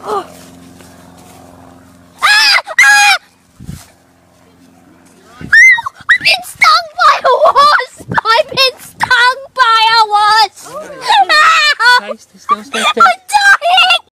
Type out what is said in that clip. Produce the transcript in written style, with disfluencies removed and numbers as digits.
I've been stung by a wasp! I've been stung by a wasp! Stay still.